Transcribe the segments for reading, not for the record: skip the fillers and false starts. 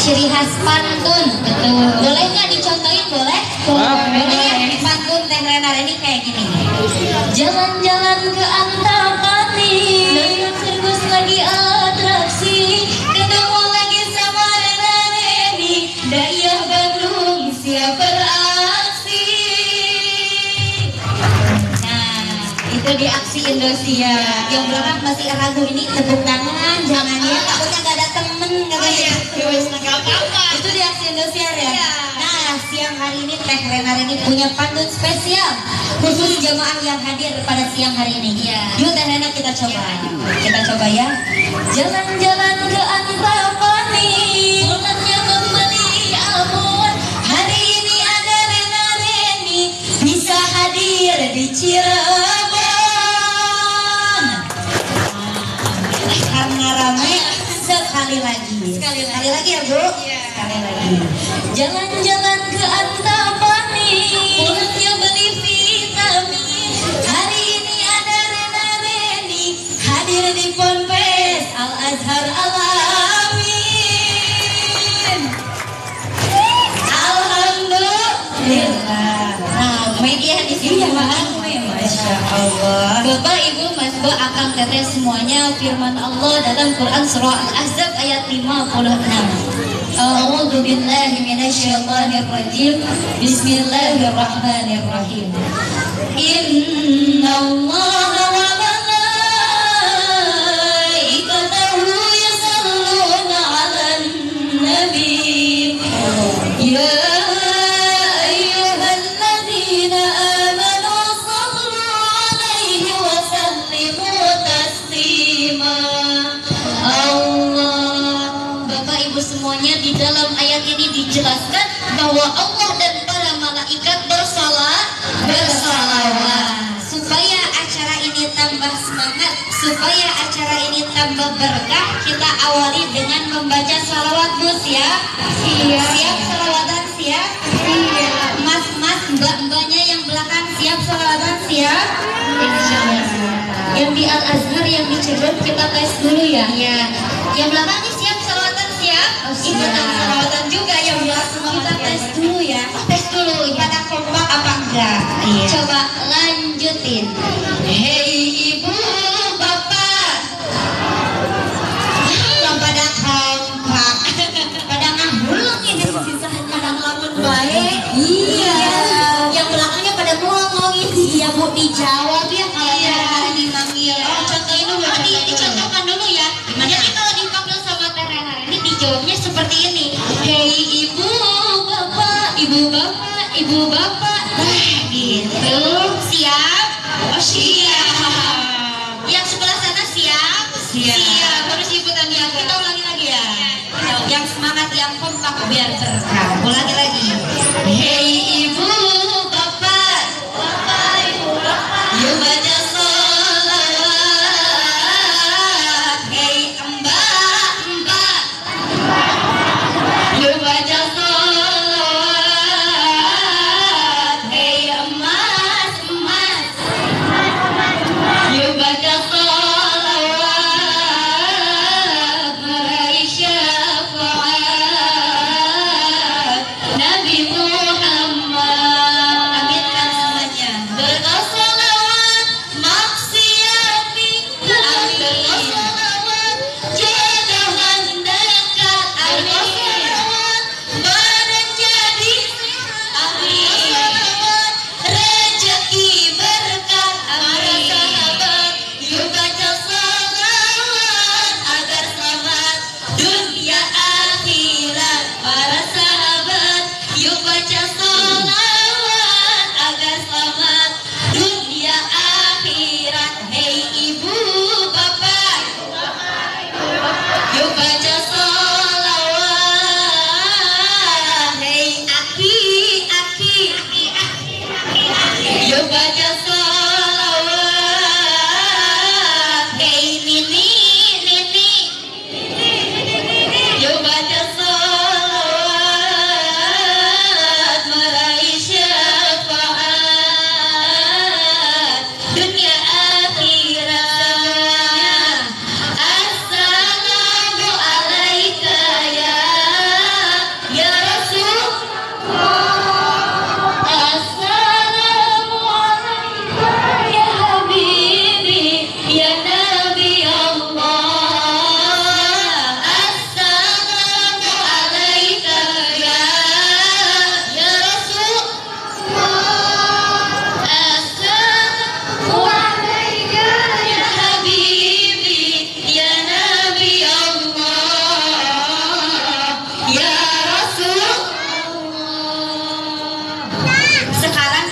ciri khas pantun. Betul. Boleh nggak dicontohin? Boleh? Boleh ya? Pantun Teh Renar ini kayak gini. Jalan-jalan ke Antapani, lihat sirkus lagi atraksi, ketemu lagi sama Reni, Daya Bandung siap beraksi. Nah, itu di aksi Indosiar. Yang belakang masih ragu ini tepuk tangan, jangan ya, takutnya nggak ada temen, nggak apa-apa. Itu di aksi Indosiar ya. Nah, siang hari ini Teh Renar ini punya pantun spesial khusus jamaah yang hadir pada siang hari ini. Yuk Teh Renar kita coba. Kita coba ya. Jalan-jalan ke Antapani, pulangnya kembali amun. Hari ini ada Rena Reni bisa hadir di Cirebon. Karena ramai sekali lagi. Sekali lagi ya Bu. Sekali lagi. Jalan-jalan ke Antapani, pulangnya beli vitamin. Hari ini ada Rena Reni hadir di Ponpes Al Azhar Alamin. Alhamdulillah. Nah, media di sini Masya Allah. Bapak, Ibu, Mas, Mbak, Akang, Teteh semuanya, firman Allah dalam Quran surah Al-Ahzab ayat 56. A'udzu billahi minasyaitonir rajim. Bismillahirrahmanirrahim. Innallaha wa malaikatahu yusholluna 'alan nabi. Ya ayyuhalladzina amanu shallu 'alaihi wa sallimu taslima. Bapak Ibu semuanya, di dalam ayat ini dijelaskan bahwa Allah dan para malaikat bersalawat supaya acara ini tambah semangat, supaya acara ini tambah berkah. Kita awali dengan membaca salawat. Bu, siap? Siap salawatan? Siap? Mas-mas, mbak-mbaknya yang belakang siap salawatan? Siap? Yang di Al Azhar, yang di Cirebon kita tes dulu ya. Yang belakang ini siap salawatan? Siap? Ikutan salawatan juga yang belakang kita tes dulu ya. Tes dulu pada kompak apa enggak? Coba lanjutin. Hei ibu bapak, yang pada kompak, pada ngahulung ini sisanya pada ngelamun baik. Iya. Yang belakangnya pada ngomongin. Iya Bu, dijawab ya kalau hari dipanggil. Contohin dulu. Dicontohkan dulu ya. Jadi kalau dipanggil sama Teh Renar ini dijawabnya seperti ini. Hei ibu bapak, ibu bapak, ibu bapak. Gitu. Siap? Oh siap. Yang sebelah sana siap? Siap. Harus ikutan ya. Kita ulangi lagi ya. Yang semangat, yang kompak biar berkah. Ulangi lagi. Hei ibu bapak, ibu bapak, yuk baca sholawat. Hei mbak, yuk baca sholawat. Hei emas, yuk baca sholawat. Meraih syafaat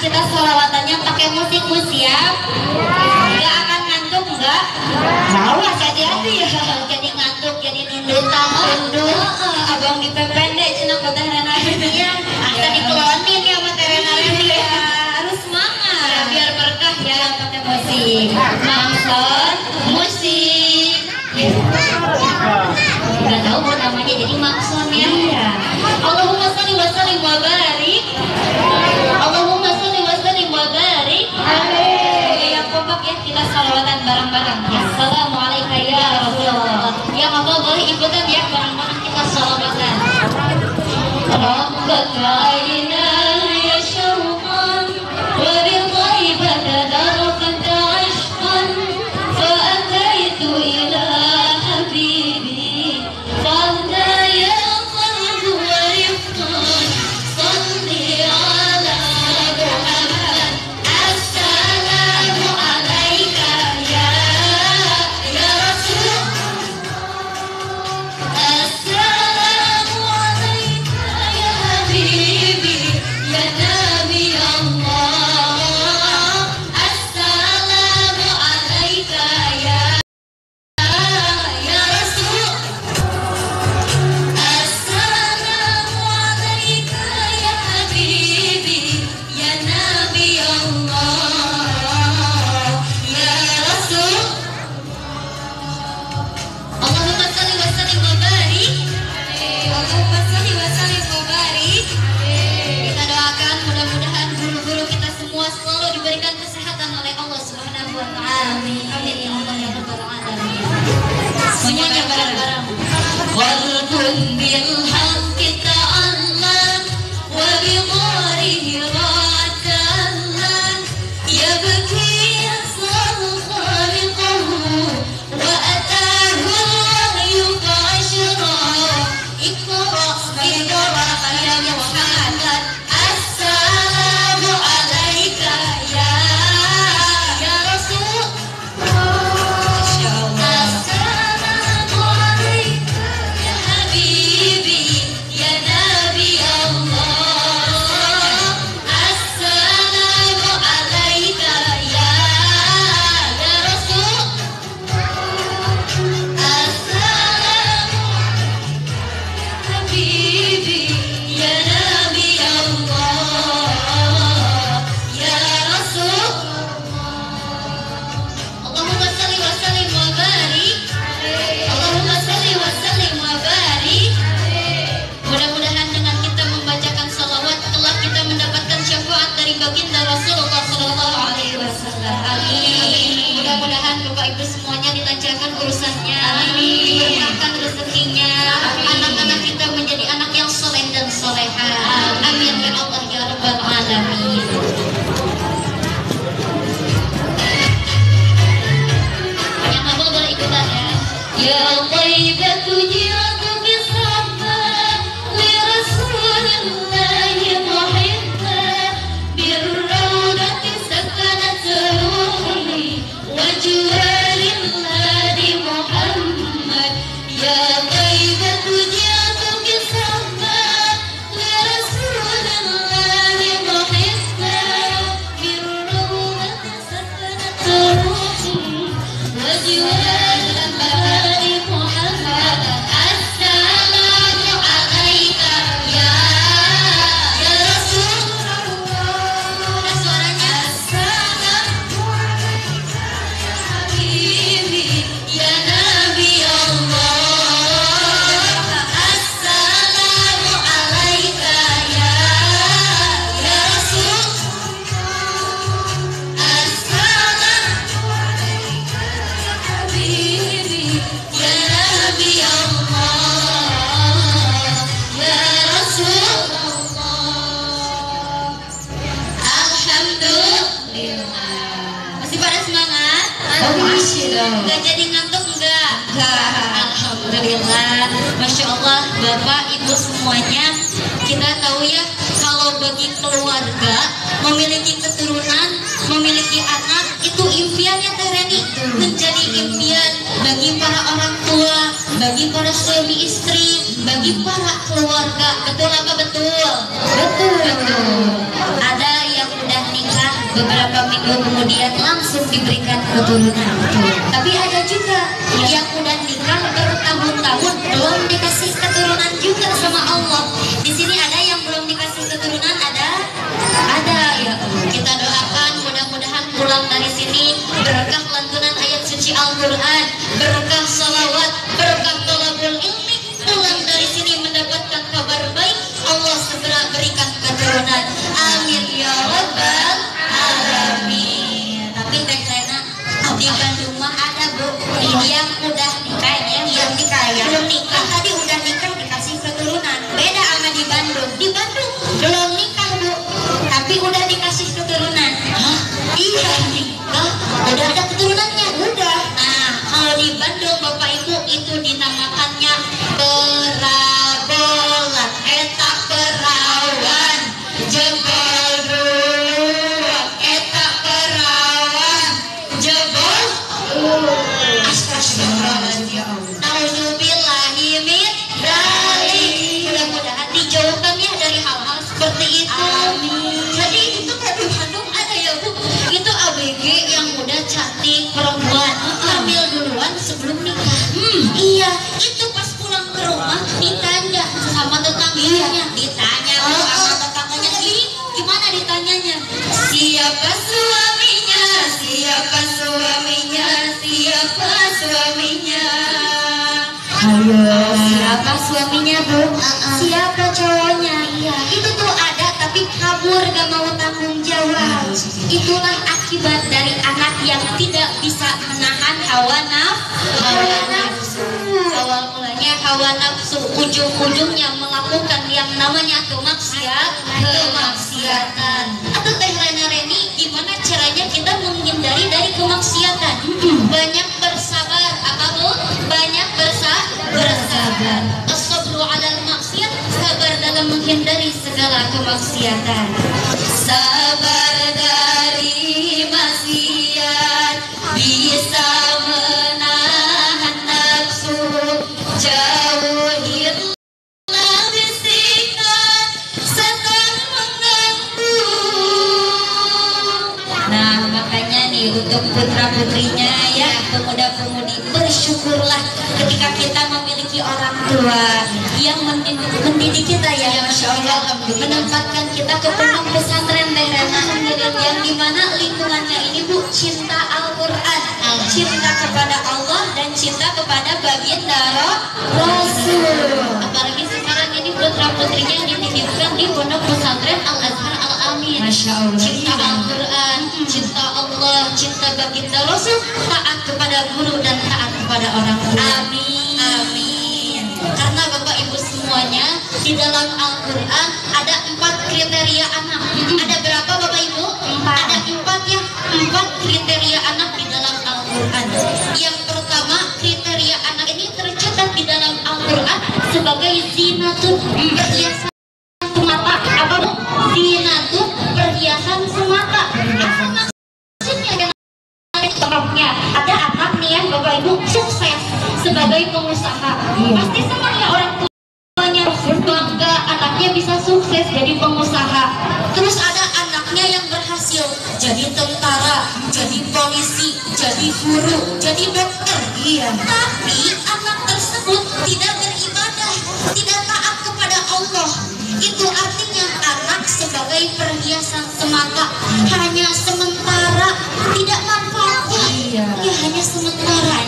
kita sholawatannya pakai musik siap? Nggak akan ngantuk nggak? Awas hati-hati ya. Jadi ngantuk, jadi nundutan, tunduk. Abang dipependek cina ke Terena ya. Kita dikelonin ya sama Terena ya. Harus semangat biar berkah ya pakai musik. Maksud musik. Nggak tahu mau namanya jadi maksudnya. Allahumma sholli wa sallim wa barik. Allahumma sholli wa sallim wa barik. Amin. Yang kompak ya kita salawatan bareng-bareng. Assalamualaikum ya Rasulullah. Yang apa boleh ikutan ya bareng-bareng kita salawatan. Rabbaka aina ya syauqan wa bil ghaibati darafata ashqan fa ataitu ila habibi fahda ya qalbu wa rifqan salli ala Muhammad. Assalamu alaika ya Rasul. Assalamu alaika ya habibi ya nabi Allah. Assalamu alaika ya Rasul. Assalamu alaika ya habibi ya nabi Allah ya Rasul. Allahumma sholli wa sallim wa barik. Allahumma sholli wa sallim wa barik. Kita doakan mudah-mudahan guru-guru kita semua selalu diberikan kesehatan oleh Allah Subhanahu wa taala. Amin. Amin ya Allah ya rabbal alamin. Semuanya bareng-bareng. Walkun bil haqqi ta'allam wa bi gharihi ra'atan yabki yasal khaliquhu wa atahu al-wahyu fa'ashra. Iqra ya Muhammad. Assalamu alaika ya Rasul. Assalamu alaika ya habibi ya nabi Allah. Assalamu alaika ya Rasul. Assalamu habibi ya nabi Allah ya Rasul. Allahumma sholli wa sallim wa barik. Allahumma sholli wa sallim wa barik. Mudah-mudahan dengan kita membacakan salawat kelak kita mendapatkan syafaat dari baginda Rasulullah sallallahu alaihi wasallam. Amin. Mudah-mudahan Bapak Ibu semuanya dilancarkan urusannya. Amin. Diberkahkan rezekinya. Anak-anak kita menjadi anak yang soleh dan soleha. Amin ya Allah ya rabbal alamin. Yang hafal boleh ikutan ya. Ya Taibatu jihadu bisabba li Rasulillahi muhibba birrawdati sakanat ruhi wa juwalil hadi Muhammad. Ya Taibatu jihadu bisabba li Rasulillahi muhibba birrawdati sakanat ruhi wa juwalil hadi Muhammad. Assalamu alaika ya Rasul. Ada suaranya. Assalamu alaika ya habibi ya nabi Allah. Assalamu alaika ya Rasul. Assalamu alaika ya habibi ya nabi Allah ya Rasulullah. Alhamdulillah. Masih pada semangat? Nggak jadi ngantuk enggak? Alhamdulillah. Masya Allah Bapak Ibu semuanya. Kita tahu ya kalau bagi keluarga memiliki keturunan, memiliki anak itu impiannya Tereni menjadi impian bagi para orang tua, bagi para suami istri, bagi para keluarga. Betul apa betul? Betul. Ada yang udah nikah beberapa minggu kemudian langsung diberikan keturunan. Tapi ada juga yang udah nikah bertahun-tahun belum dikasih keturunan juga sama Allah. Di sini ada yang belum dikasih keturunan, ada ya. Kita doakan mudah-mudahan pulang dari sini berkah lantunan ayat suci Al-Quran, berkah salawat, berkah thalabul ilmi, pulang dari sini mendapatkan kabar baik, Allah segera berikan keturunan. Amin ya rabbal alamin. Tapi Teh Lena, di Bandung mah ada Bu yang udah nikah, yang nikah ya, belum nikah tadi udah nikah dikasih keturunan. Beda sama di Bandung. Di Bandung belum nikah Bu, tapi udah dikasih keturunan. Hah? Iya nikah, udah ada keturunannya. Udah. Nah, kalau di Bandung Bapak Ibu itu dinamakannya perabolan. Eta perawan jebol ruang. Eta perawan jebol. Astagfirullahaladzim ya Allah. Nauzubillahi min dzalik. Mudah-mudahan dijauhkan ya dari hal-hal seperti itu. Amin. Jadi itu kan di Bandung ada ya Bu. Itu ABG yang udah cantik perempuan hamil duluan sebelum nikah. Iya, itu pas pulang ke rumah ditanya sama tetangganya. Ditanya sama tetangganya, gimana ditanyanya? Siapa suaminya? Siapa suaminya? Siapa suaminya? Ayo, siapa suaminya Bu? Siapa cowoknya? Itu tuh ada tapi kabur gak mau tanggung jawab. Itulah akibat dari anak yang tidak bisa menahan hawa nafsu. Awal mulanya hawa nafsu, ujung-ujungnya melakukan yang namanya kemaksiatan. Atau Teh Lena Reni, gimana caranya kita menghindari dari kemaksiatan? Banyak bersabar, apa Bu? Banyak bersabar. As-sabru 'alal maksiat, sabar dalam menghindari segala kemaksiatan. Sabar dari maksiat bisa menahan nafsu, jauhilah bisikan setan mengganggu. Nah, makanya nih untuk putra-putrinya ya, pemuda-pemudi, bersyukurlah ketika kita memiliki orang tua yang mendidik kita ya, Masya Allah, menempatkan kita ke pondok pesantren Teh Lena, yang dimana lingkungannya ini Bu cinta Al-Quran, cinta kepada Allah dan cinta kepada baginda Rasul. Apalagi sekarang ini putra-putrinya dititipkan di pondok pesantren Al-Azhar Al-Amin. Masya Allah. Cinta Al-Quran, cinta Allah, cinta baginda Rasul, taat kepada guru dan taat kepada orang tua. Amin. Karena Bapak Ibu semuanya, di dalam Al-Quran ada 4 kriteria anak. Ada berapa Bapak Ibu? 4. Ada 4 ya, 4 kriteria anak di dalam Al-Quran. Yang pertama, kriteria anak ini tercatat di dalam Al-Quran sebagai zinatun, perhiasan semata. Apa Bu? Zinatun, perhiasan semata. Apa maksudnya? Ada anak nih ya Bapak Ibu sukses sebagai pengusaha. Pasti senang ya orang tuanya, bangga anaknya bisa sukses jadi pengusaha. Terus ada anaknya yang berhasil jadi tentara, jadi polisi, jadi guru, jadi dokter. Iya. Tapi anak tersebut tidak beribadah, tidak taat kepada Allah. Itu artinya anak sebagai perhiasan semata, hanya sementara, tidak manfaatnya. Iya. Ya hanya sementara,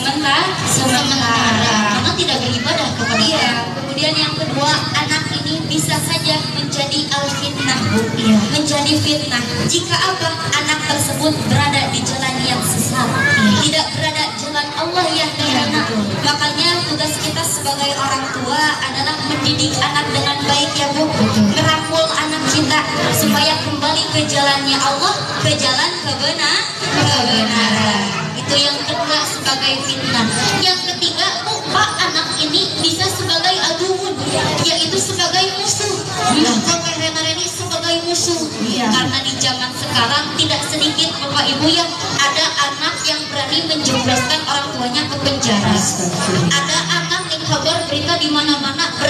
karena tidak beribadah kepada Allah. Kemudian yang kedua, anak ini bisa saja menjadi al-fitnah Bu. Iya. Menjadi fitnah. Jika apa? Anak tersebut berada di jalan yang sesat. Iya. Tidak berada jalan Allah ya. Iya, makanya tugas kita sebagai orang tua adalah mendidik anak dengan baik ya Bu. Merangkul anak kita supaya kembali ke jalannya Allah, ke jalan kebenaran. Itu yang kedua sebagai fitnah. Yang ketiga Bu, Pak, anak ini bisa sebagai aduun, yaitu sebagai musuh. Ini sebagai musuh. Karena di zaman sekarang tidak sedikit Bapak Ibu yang ada anak yang berani menjebloskan orang tuanya ke penjara. Ada anak yang kabar berita di mana-mana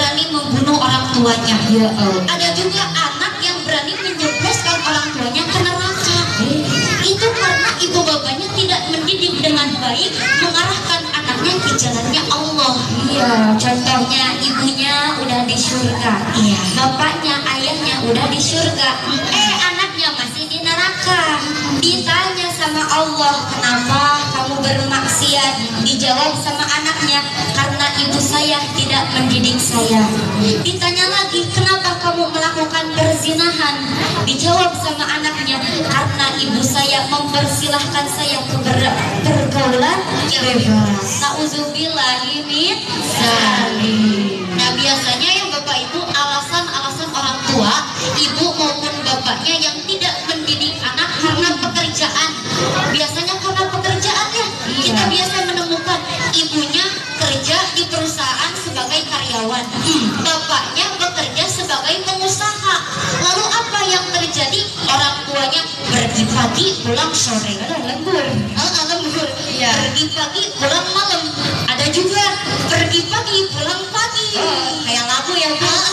tuanya. Ya, ada juga anak yang berani menjebloskan orang tuanya ke neraka. Itu karena ibu bapaknya tidak mendidik dengan baik, mengarahkan anaknya ke jalannya Allah. Iya, contohnya ibunya udah di surga, iya, bapaknya, ayahnya udah di surga, anaknya masih di neraka. Ditanya sama Allah, kenapa kamu bermaksiat? Dijawab sama anaknya, karena ibu saya tidak mendidik saya. Ditanya lagi, kenapa kamu melakukan perzinahan? Dijawab sama anaknya, karena ibu saya mempersilahkan saya ke pergaulan yang bebas. Nauzubillahi min dzalik. Nah, biasanya yang bapak itu alasan-alasan orang tua, ibu maupun bapaknya yang tidak mendidik anak karena pekerjaan. Biasanya karena pekerjaan ya, kita biasa menemukan ibunya kerja di perusahaan sebagai karyawan, bapaknya bekerja sebagai pengusaha. Lalu apa yang terjadi? Orang tuanya pergi pagi pulang sore, lembur, lembur. Pergi pagi pulang malam. Ada juga pergi pagi pulang pagi. Kayak lagu ya,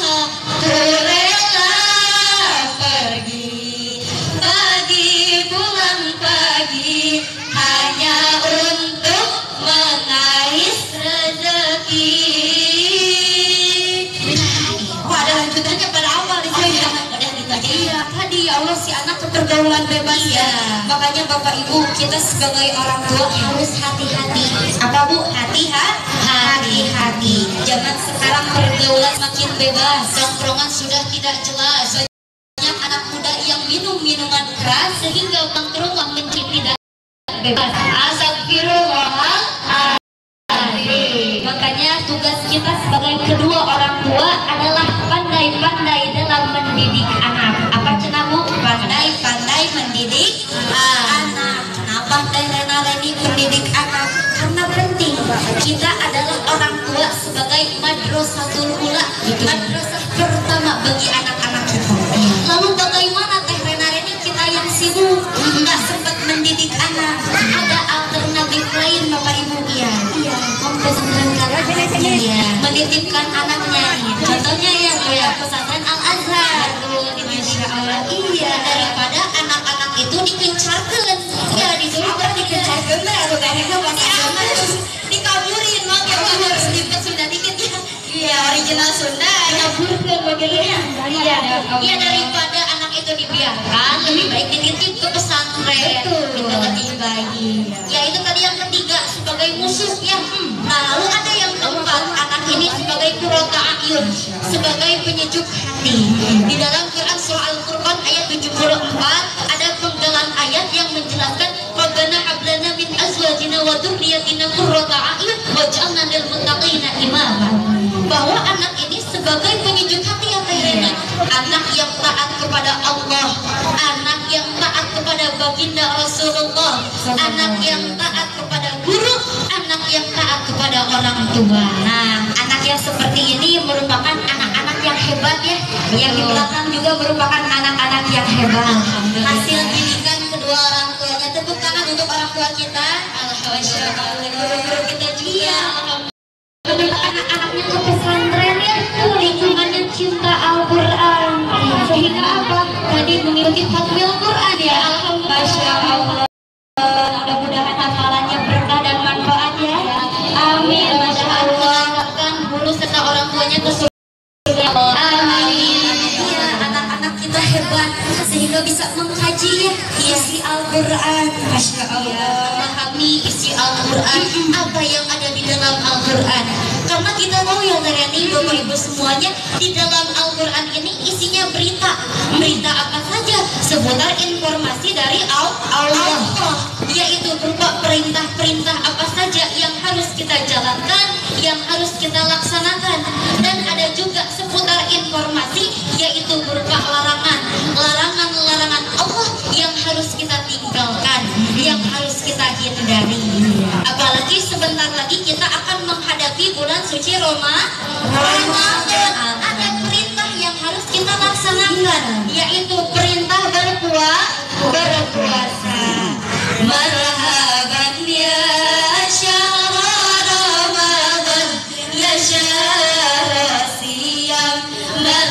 rela pergi pagi pulang pagi hanya untuk mengais rezeki. Ada lanjutannya pada awal itu ya. Udah gitu aja. Iya, tadi ya Allah si anak ke pergaulan bebas ya. Makanya bapak ibu kita sebagai orang tua harus hati-hati. Apa bu? Hati-hati. Zaman sekarang pergaulan makin bebas. Nongkrongan sudah tidak jelas. Banyak anak muda yang minum minuman keras sehingga nongkrong menjadi tidak bebas. Astagfirullahaladzim. Makanya tugas kita sebagai kedua orang tua adalah pandai-pandai dalam mendidik anak. Apa cina bu? Pandai-pandai mendidik anak. Kenapa Teh Rena Leni mendidik anak? Karena penting. Kita adalah orang tua sebagai madrasatul ula, madrasah pertama bagi anak-anak kita. Lalu bagaimana Teh Rena Leni kita yang sibuk nggak sempat mendidik anak? Ada alternatif lain bapak ibu ya? Iya, pesantren anaknya, menitipkan anaknya. Contohnya ya pesantren Al Azhar. Masya Allah. Iya, daripada anak-anak itu dikencarkan. Ya disuruh dikencarkan atau kayaknya pasti aman dikaburin, makanya harus dipet Sunda dikit ya. Iya, original Sunda dikaburkan bagaimana? Iya, daripada anak itu dibiarkan, lebih baik dititip ke pesantren. Itu lebih baik. Ya itu tadi yang ketiga sebagai musuh ya. Nah, lalu ada yang keempat, anak ini sebagai qurrata a'yun, sebagai penyejuk hati. Di dalam Quran surah Al-Furqan ayat 74 ada penggalan ayat yang menjelaskan Rabbana hablana min azwajina wa dzurriyyatina qurrata a'yun waj'alna lil muttaqina imama. Bahwa anak ini sebagai penyejuk hati yang Rena, anak yang taat kepada Allah, anak yang taat kepada baginda Rasulullah, anak yang taat kepada guru, anak yang taat kepada orang tua. Nah, anak yang seperti ini merupakan anak-anak yang hebat ya. Yang di belakang juga merupakan anak-anak yang hebat. Hasil didikan kedua orang tuanya. Tepuk tangan untuk orang tua kita. Alhamdulillah. Guru-guru kita juga. Anak-anaknya ke pesantren ya, lingkungannya cinta Al-Quran, sehingga apa? Tadi mengikuti takmil Quran ya. Masya Allah. Mudah-mudahan hafalannya berkah dan manfaat ya. Amin. Masya Allah. Kan guru serta orang tuanya ke surga. Amin. Ya, anak-anak kita hebat sehingga bisa mengkaji ya isi Al-Quran. Masya Allah. Memahami isi Al-Quran, apa yang ada di dalam Al-Quran. Karena kita tahu ya Reni, bapak ibu semuanya, di dalam Al-Quran ini isinya berita. Berita apa saja? Seputar informasi dari Allah, yaitu berupa perintah-perintah apa saja yang harus kita jalankan, yang harus kita laksanakan. Dan ada juga seputar informasi, yaitu berupa larangan. Larangan-larangan Allah yang harus kita tinggalkan, yang harus kita hindari. Apalagi sebentar lagi kita akan menghadapi bulan suci Ramadan. Ada perintah yang harus kita laksanakan, yaitu perintah berpuasa. Marhaban ya syahr Ramadan, ya syahr siyam.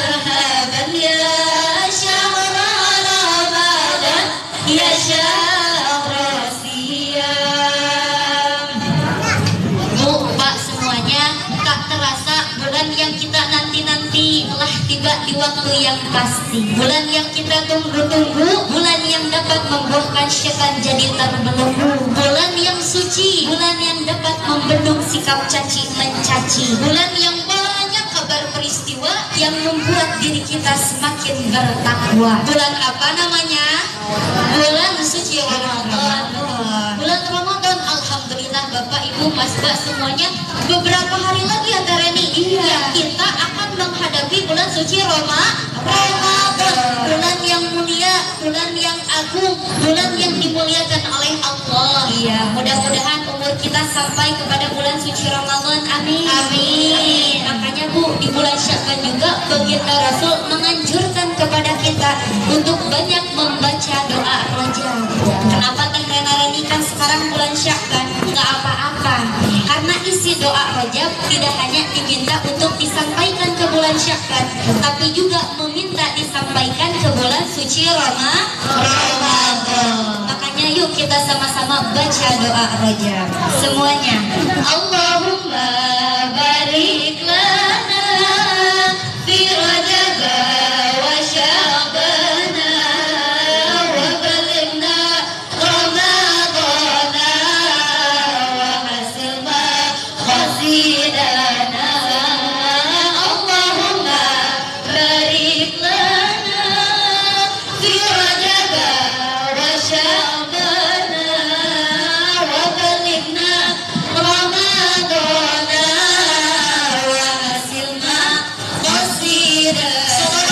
tiba di waktu yang pasti. Bulan yang kita tunggu-tunggu, bulan yang dapat membuahkan syaitan jadi terbelenggu. Bulan yang suci, bulan yang dapat membendung sikap caci mencaci. Bulan yang banyak kabar peristiwa yang membuat diri kita semakin bertakwa. Bulan apa namanya? Bulan suci Ramadan. Bulan Ramadan, alhamdulillah Bapak Ibu Mas Mbak semuanya, beberapa hari lagi ya Tareni, kita akan menghadapi bulan suci Ramadan. Bulan yang mulia, bulan yang agung, bulan yang dimuliakan oleh Allah. Iya, mudah-mudahan umur kita sampai kepada bulan suci Ramadan. Amin. Amin. Makanya Bu, di bulan Sya'ban juga baginda Rasul menganjurkan kepada kita untuk banyak membaca doa Rajab. Kenapa Teh Rena kan sekarang bulan Sya'ban? Nggak apa-apa, karena isi doa Rajab tidak hanya diminta untuk disampaikan ke bulan Sya'ban, tapi juga meminta disampaikan ke bulan suci Ramadan. Makanya yuk kita sama-sama baca doa Rajab semuanya. Allahumma barik lana fi Rajab wa Sya'ban wa balighna Ramadan wa hasba qasidana. Allahumma barik lana fi Rajab wa Sya'ban wa balighna Ramadan wa hasba qasidana.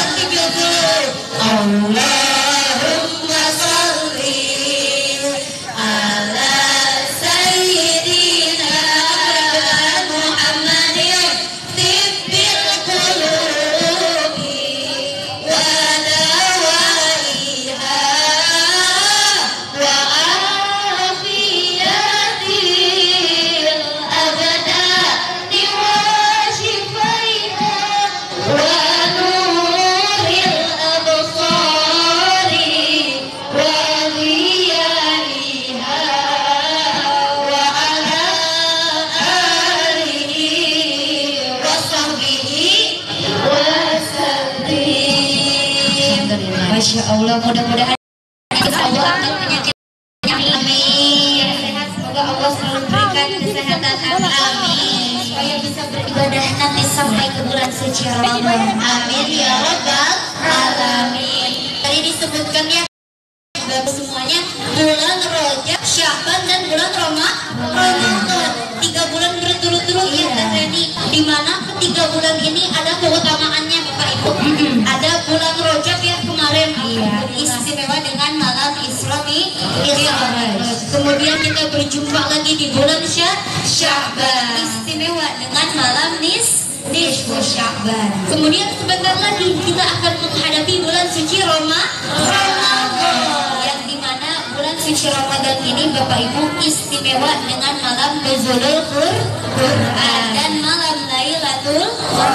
Allahumma salli ala sayyidina Muhammadin tibbil qulubi wa dawaiha wa afiyatil abdani wa shifaiha wa nuril absari wa dhiyaiha wa ala alihi wa sahbihi wa sallim. Masya Allah, mudah-mudahan Allah akan penyakit. Amin. Sehat, semoga Allah selalu berikan kesehatan. Amin. Supaya bisa beribadah nanti sampai ke bulan suci Ramadan. Amin ya Rabbal Alamin. Tadi disebutkan ya Bapak semuanya, bulan Rajab, Sya'ban dan bulan Ramadan. 3 bulan berturut-turut ya Teh Reni. Di mana ketiga bulan ini ada keutamaannya Bapak Ibu. Ada bulan Rajab ya kemarin, istimewa dengan malam Isra Mi'raj. Kemudian kita berjumpa lagi di bulan Sya'ban, istimewa dengan malam nisfu Sya'ban. Kemudian sebentar lagi kita akan menghadapi bulan suci Ramadan, yang dimana bulan suci Ramadan ini Bapak Ibu istimewa dengan malam Nuzulul Quran dan malam Lailatul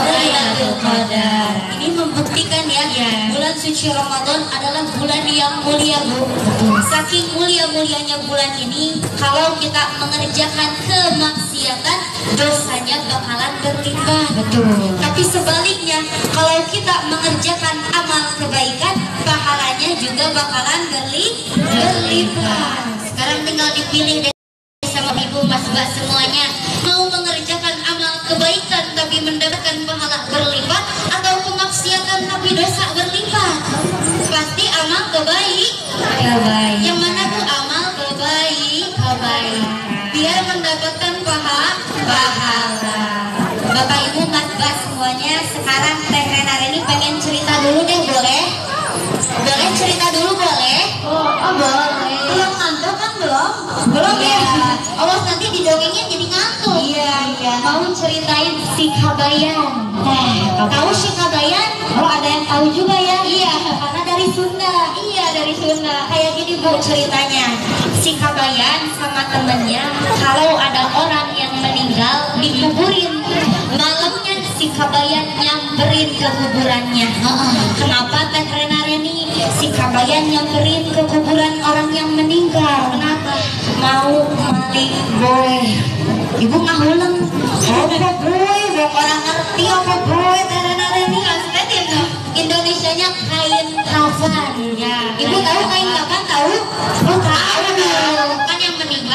Qadar. Ini membuktikan ya, bulan suci Ramadan adalah bulan yang mulia Bu. Saking mulia-mulianya bulan ini, kalau kita mengerjakan kemaksiatan, dosanya bakalan berlimpah. Betul. Tapi sebaliknya, kalau kita mengerjakan amal kebaikan, pahalanya juga bakalan berlimpah. Sekarang tinggal dipilih deh sama Ibu Mas Mbak semuanya, mau mengerjakan amal kebaikan tapi mendapatkan pahala berlimpah, atau kemaksiatan tapi dosa berlimpah? Pasti amal kebaikan. Yang mana Bu? Amal kebaikan, biar mendapatkan pahala. Bapak Ibu Mas Mbak semuanya, sekarang Teh Rena ini pengen cerita dulu deh, boleh? Boleh cerita dulu boleh? Oh boleh. Belum ngantuk kan belum? Belum ya. Awas nanti didongengnya jadi ngantuk. Iya. Mau ceritain si Kabayan. Tahu si Kabayan? Oh ada yang tahu juga ya? Iya, karena dari Sunda. Iya dari Sunda. Kayak gini Bu ceritanya. Si Kabayan sama temennya, kalau ada orang yang meninggal dikuburin, malamnya si Kabayan nyamperin ke kuburannya. Kenapa Teh Rena Reni? Si Kabayan nyamperin ke kuburan orang yang meninggal. Kenapa? Mau maling boy. Ibu ngahuleng. Apa boy? Orang ngerti apa boy Teh Rena Reni?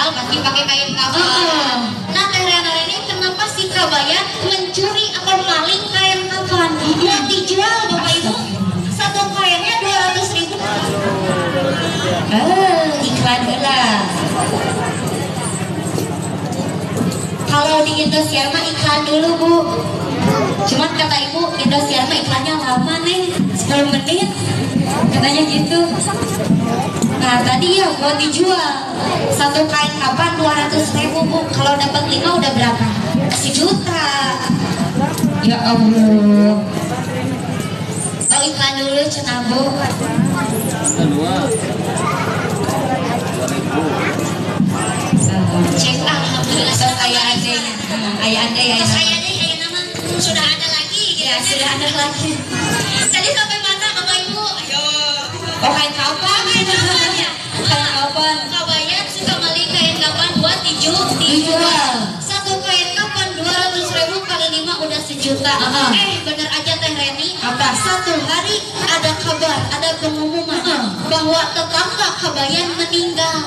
dijual pasti pakai kain kafan. Nah Teh Rena ini kenapa si kabayan mencuri atau maling kain kafan? Mau dijual Bapak Ibu, satu kainnya 200.000. Iklan lah. Kalau di Indosiar mah iklan dulu Bu. Cuman kata ibu Indosiar mah iklannya lama nih, 10 menit katanya gitu. Nah tadi ya buat dijual satu kain kapan 200.000 Bu. Kalau dapat 5 udah berapa? 1 juta. Ya Allah. Oh iklan dulu cenah Bu. Cek alhamdulillah ayah adanya. Ayah ade ya. Ayah nama sudah ada lagi. Ya sudah ada lagi. Tadi sampai mana Bapak Ibu? Ayo. Oh kain kapan? Kain kapan ya? Kain kapan? Kabayan suka maling kain kapan buat dijual. Satu kain kapan 200.000 kali 5 udah 1 juta. Bener aja Teh Reni. Apa? Satu hari ada kabar, ada pengumuman bahwa tetangga kabayan meninggal.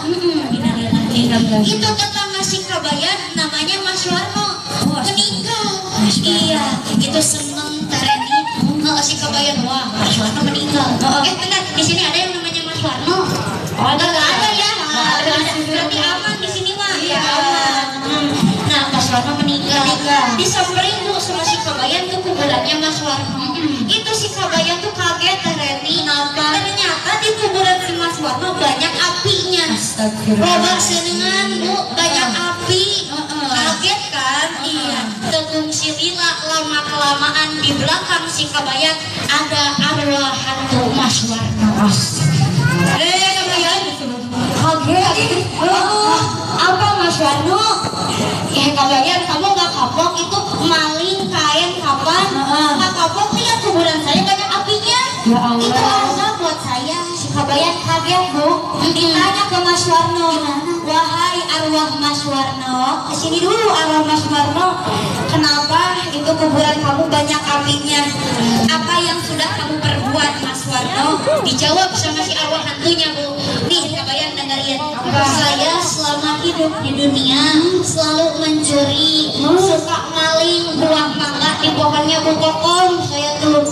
Itu tetangga si kabayan namanya Mas Warno meninggal. Iya, itu seneng Teh Reni. Si kabayan wah Mas Warno meninggal. Benar di sini ada yang namanya Mas Warno. Nggak ada ya. Berarti aman di sini mah. Iya aman. Nah Mas Warno meninggal. Disamperin Bu sama si kabayan ke kuburannya Mas Warno. Itu si kabayan tuh kaget Teh Reni. Ternyata di kuburan si Mas Warno banyak apinya. Loba senengan Bu, banyak api. Kaget kan? Iya. Tegung si Lila lama kelamaan di belakang si kabayan ada arwah hantu Mas Warno. Kabayan kaget. Apa Mas Warno? Kabayan kamu nggak kapok itu maling kain kapan? Nggak kapok lihat kuburan saya banyak apinya. Ya Allah. Itu azab buat saya. Si kabayan kaget Bu. Ditanya ke Mas Warno, wahai arwah Mas Warno, kesini dulu arwah Mas Warno, kenapa itu kuburan kamu banyak apinya? Apa yang sudah kamu perbuat Mas Warno? Dijawab sama si arwah hantunya Bu. Nih kabayan dengerin. Saya selama hidup di dunia selalu mencuri, suka maling buah mangga di pohonnya Bu Kokom. Saya tuh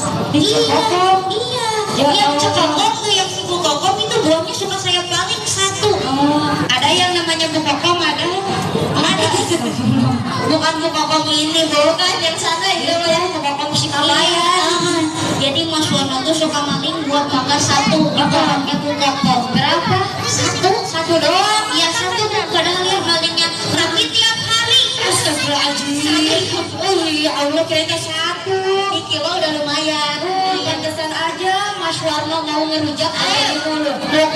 iya. Yang cekokok tuh yang si Bu Kokom itu buahnya suka saya paling satu. Ada yang namanya Bu Kokom ada. Bukan Bu Kokom ini bukan yang sana itu ya Bu Kokom si kabayan. Jadi Mas Warno tuh suka maling buah mangga satu di pohonnya Bu Kokom. Berapa? Satu doang. Ya satu padahal ya malingnya. Tapi tiap hari. Astagfirullahaladzim. Ya Allah kayaknya 1 kilo udah lumayan. Pantesan aja Mas Warno mau ngerujak air dulu.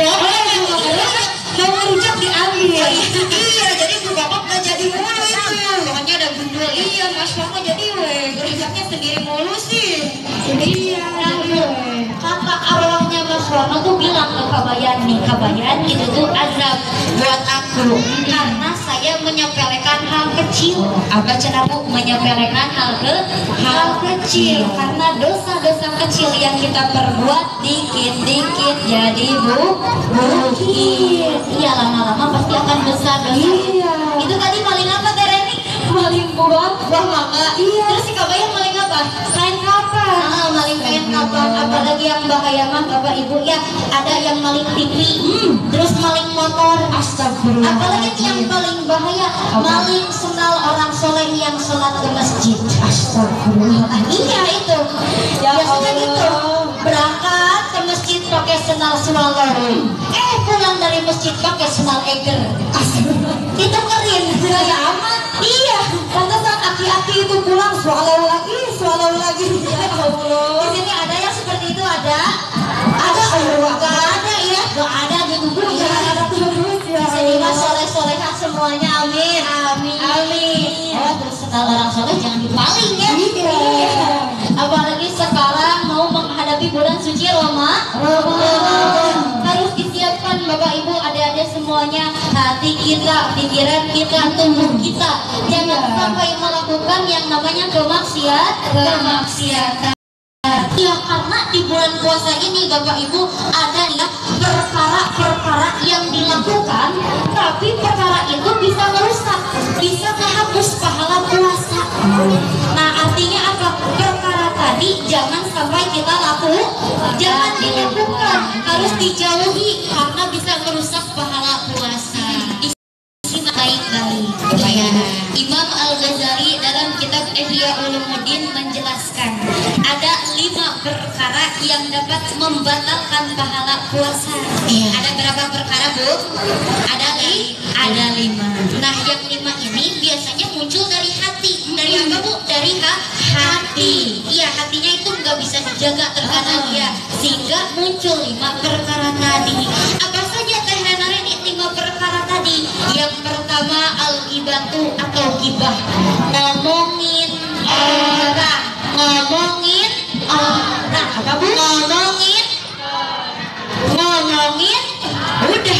Mau ngerujak diambil. Iya jadi Bu Kokom gak jadi mulu itu. Pokoknya ada gundul. Iya Mas Warno jadi ngerujaknya sendiri mulu sih. Iya. Kakak arwahnya Mas Warno tuh bilang ke kabayan nih, kabayan itu tuh azab buat aku karena saya menyepelekan hal kecil. Apa cenah Bu? Menyepelekan hal kecil karena dosa-dosa kecil yang kita perbuat dikit-dikit jadi bukit. Iya lama-lama pasti akan besar dosa. Iya. Itu tadi maling apa Teh Reni? Maling buah mangga. Iya. Terus si kabayan maling apa? Kain kapan? Maling kain kapan? Apalagi yang bahaya mah Bapak Ibu ya ada yang maling TV, terus maling motor. Astagfirullah. Apalagi yang paling bahaya maling sendal orang soleh yang sholat ke masjid. Astagfirullah. Iya itu. Biasanya gitu. Berangkat ke masjid pakai sendal swallow. Pulang dari masjid pakai sendal eger. Itu keren. Gaya aman. Iya. Pantesan aki-aki itu pulang swallow lagi. Ya Allah. Di sini ada yang seperti itu ada. Gak ada ya. Gak ada gitu Bu. Ya ada terus ya. Di sini mah soleh-solehah semuanya. Amin. Terus sendal orang soleh jangan dipaling ya. Iya. Apalagi sekarang mau menghadapi bulan suci Ramadan. Harus disiapkan Bapak Ibu adik-adik semuanya, hati kita, pikiran kita, tubuh kita jangan sampai melakukan yang namanya kemaksiatan. Ya karena di bulan puasa ini Bapak Ibu ada ya perkara-perkara yang dilakukan, tapi perkara itu bisa merusak, bisa menghapus pahala puasa. Nah, artinya apa? Perkara tadi jangan sampai kita jangan dilakukan, harus dijauhi karena bisa merusak pahala puasa. Baik-baik. Ya. Imam Al-Ghazali dalam kitab Ihya Ulumuddin menjelaskan ada 5 perkara yang dapat membatalkan pahala puasa. Ada berapa perkara, Bu? Ada 5. Nah, yang 5 ini biasanya muncul dari hati. Dari apa, Bu? Dari hati. Iya, hatinya itu nggak bisa dijaga, terkadang ya, sehingga muncul 5 perkara tadi. Apa saja Teh Renare ini 5 perkara tadi? Yang pertama al-ghibatu atau ghibah, ngomongin orang. Apa, Bu? Ngomongin udah.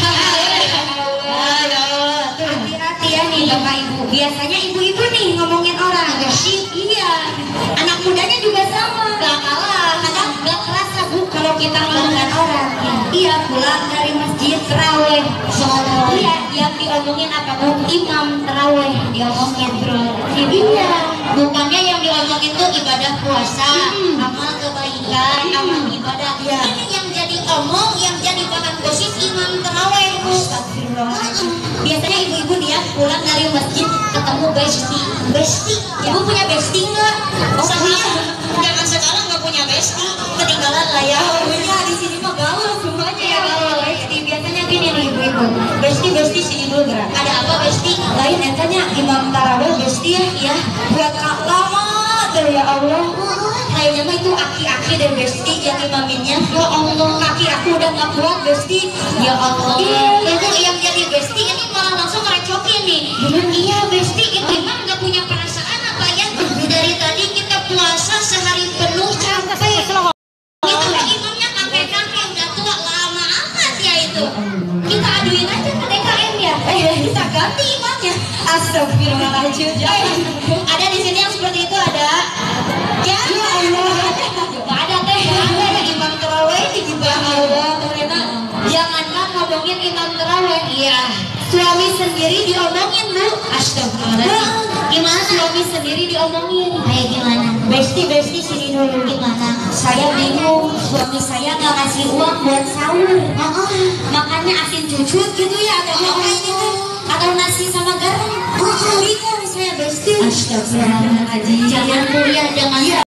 Hati-hati ya nih Bapak Ibu. Biasanya ibu-ibu nih ngomongin orang. Iya. Anak mudanya juga sama. Gak kalah. Kadang gak kerasa, Bu, kalau kita ngomongin orang. Iya, pulang dari masjid terawih. Iya, yang diomongin apa, Bu? Imam terawih diomongin, Bro. Iya. Bukannya yang diomongin tuh ibadah puasa, amal kebaikan, amal ibadah. Ini yang jadi omong, yang jadi bahan gosip imam terawih. Biasanya ibu-ibu dia pulang dari masjid ketemu besti. Ibu punya besti nggak? Jangan sekarang nggak punya besti, ketinggalan lah ya. Punya di sini mah gaul semuanya ya, gaul besti. Biasanya gini nih ibu-ibu, besti sini dulu gerak. Ada apa besti? Lain entahnya imam tarawih besti ya. Buat kak lama tuh ya Allah. Kayaknya mah itu aki-aki dan besti yang imaminnya. Ya Allah, kaki aku udah nggak kuat besti. Ya Allah. Itu yang jadi besti ini malah langsung ngerecokin nih. Iya besti itu imam nggak punya perasaan apa ya? Dari tadi kita puasa sehari penuh capek. Itu imamnya kakek-kakek udah tua, lama amat ya itu. Kita aduin aja ke DKM ya. Kita ganti imamnya. Astagfirullahaladzim. Ada di sini yang seperti itu ada. Ya Allah. Ada teh. Ada imam terawih di bawah. Jangankan ngomongin imam terawih. Iya. Suami sendiri diomongin, Bu. Astagfirullahaladzim. Gimana suami sendiri diomongin? Kayak gimana? Besti sini dulu. Gimana? Saya bingung, suami saya nggak ngasih uang buat sahur. Makannya asin cucut gitu ya, atau apa gitu, atau nasi sama garam. Bingung saya besti. Astagfirullahaladzim. Jangan kuliah, jangan